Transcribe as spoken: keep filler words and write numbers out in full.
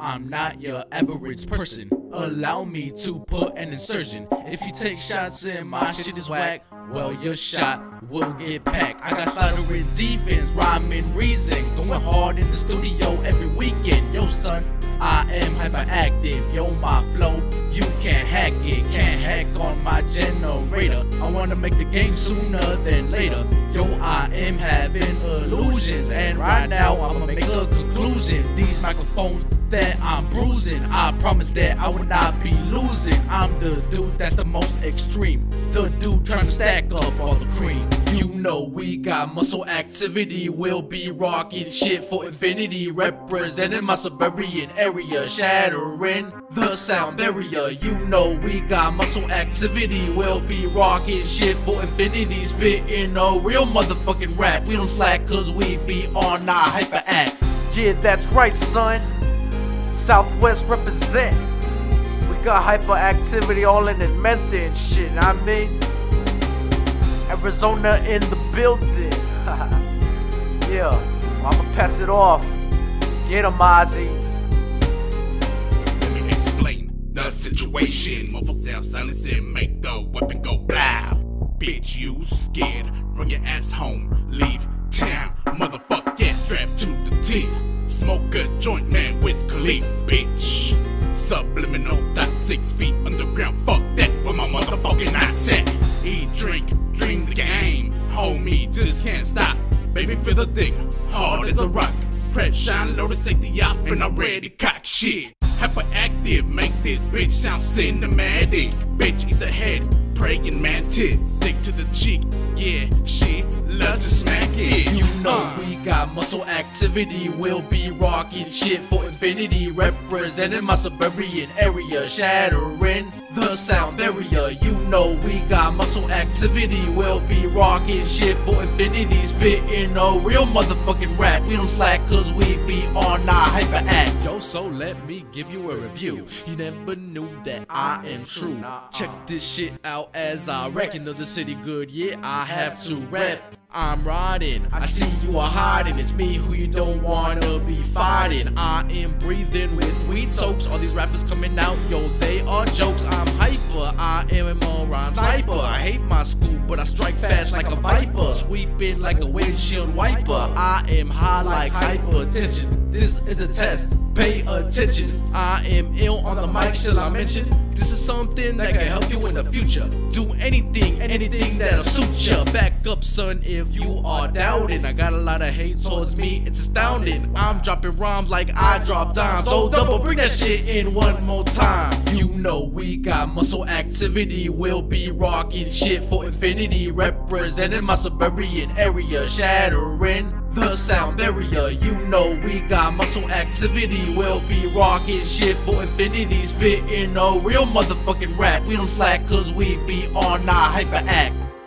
I'm not your average person. Allow me to put an insertion. If you take shots and my shit is whack, well, your shot will get packed. I got slaughtering defense, rhyming reason, going hard in the studio every weekend. Yo, son, I am hyperactive. Yo, my flow, you can't hack it. Can't hack on my generator. I wanna make the game sooner than later. Yo, I am having illusions, and right now I'ma make a conclusion. These microphones that I'm bruising, I promise that I will not be losing. I'm the dude that's the most extreme, the dude trying to stack up all the cream. You know we got muscle activity, we'll be rocking shit for infinity, representing my suburban area, shattering the sound barrier. You know we got muscle activity, we'll be rocking shit for infinity, spitting a real motherfucking rap. We don't slack cause we be on our hyper act. Yeah, that's right, son. Southwest represent. We got hyperactivity all in it, meant and shit, I mean. Arizona in the building. Yeah, I'ma pass it off. Get him, Ozzy. Let me explain the situation. Muffle sound silence and make the weapon go blow. Bitch, you scared? Run your ass home, leave town. Motherfucker, get strapped to the teeth. Smoke a joint, man, Wiz Khalifa, bitch. Subliminal, dot six feet underground, fuck that, where my motherfucking knots at. Eat, drink, dream the game, homie, just can't stop. Baby, feel the dick, hard as a rock. Prep, shine, load, take the off, and I'm ready to cock shit. Hyperactive, make this bitch sound cinematic. Bitch eats a head, praying mantis. Dick to the cheek, yeah, she loves to smack it. You know we got muscle activity, we'll be rocking shit for infinity, representing my suburban area, shattering the sound barrier. You know we got muscle activity, we'll be rocking shit for infinity, spitting a real motherfucking rap. We don't slack cause we be on our hyper act. Yo, so let me give you a review. You never knew that I am true. Check this shit out as I reckon of the city good. Yeah, I have to rap. I'm riding, I see you are hiding. It's me who you don't wanna be fighting. I am breathing with weed tokes. All these rappers coming out, yo, they are jokes. I'm hyper, I am a rhyme sniper. I hate my school, but I strike fast like a viper, sweeping like a windshield wiper. I am high like hypertension. This is a test, pay attention. I am ill on the mic, shall I mention? This is something that can help you in the future. Do anything, anything that'll suit ya. Back up, son, if you are doubting. I got a lot of hate towards me, it's astounding. I'm dropping rhymes like I drop dimes. Oh, double, bring that shit in one more time. You know we got muscle activity, we'll be rocking shit for infinity, representing my suburban area, shattering the sound barrier. You know we got muscle activity, we'll be rocking shit for infinity, spitting a real motherfucking rap. We don't slack cause we be on our hyper act.